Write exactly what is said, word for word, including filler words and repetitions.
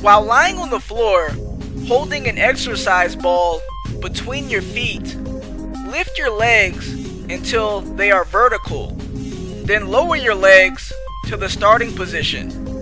While lying on the floor, holding an exercise ball between your feet, lift your legs until they are vertical. Then lower your legs to the starting position.